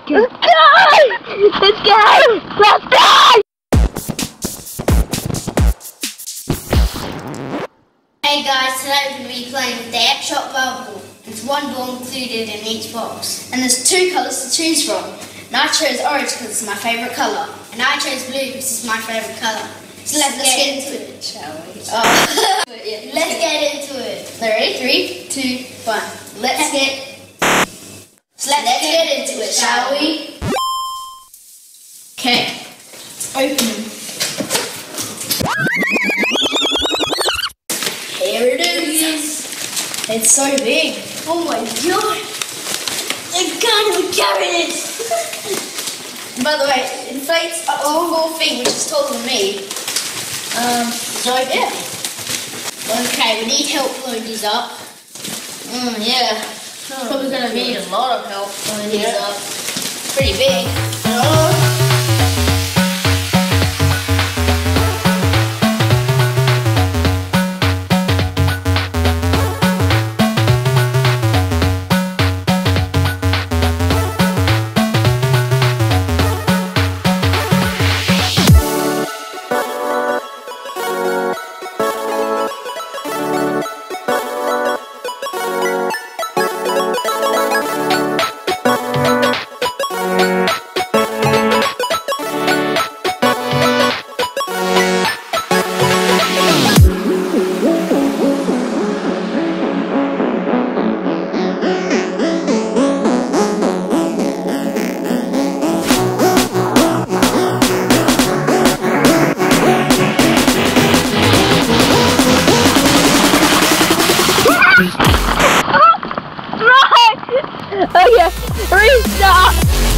Let's go! Let's go! Let's go! Hey guys, today we're going to be playing the Xshot bubble. There's one ball included in each box. And there's two colours to choose from. And I chose orange because it's my favourite colour. And I chose blue because it's my favourite colour. So let's get into it, shall we? Oh. Yeah. Let's get into it. Ready? 3, 2, 1. Let's get into it, shall we? Okay. Open. Here it is. It's so big. Oh my god. I can't even carry it. By the way, it inflates up to 4 feet, which is taller than me. So yeah. Okay, we need help loading these up. Yeah. Probably gonna need a lot of help loading these up. Pretty big. Oh yeah, restart!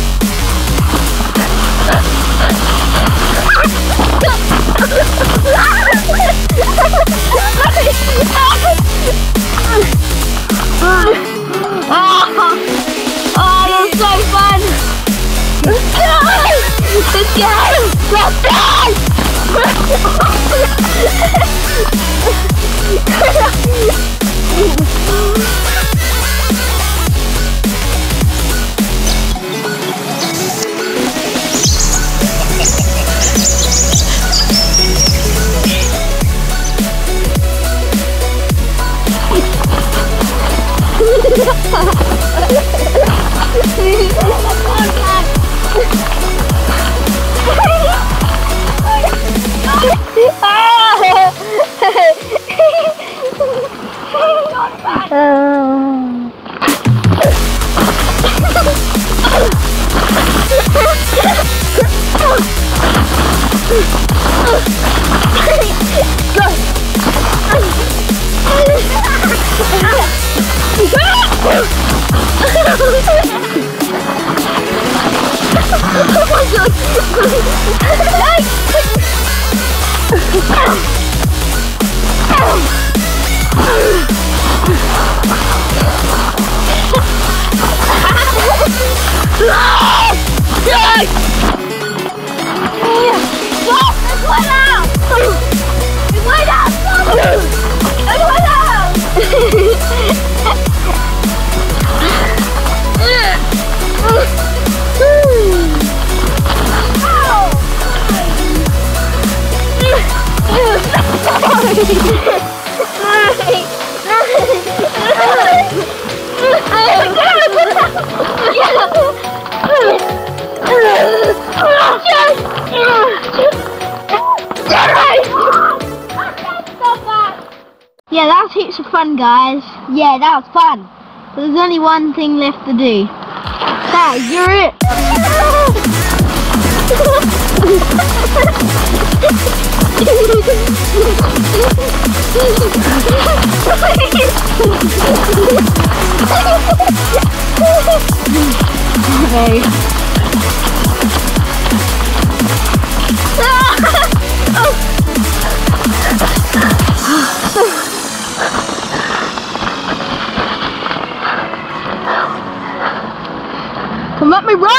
Oh, that's so fun! Let's go! Let's go! Let's Yeah, that was heaps of fun, guys. Yeah, that was fun. But there's only one thing left to do. That, you're it. Come at me, bro!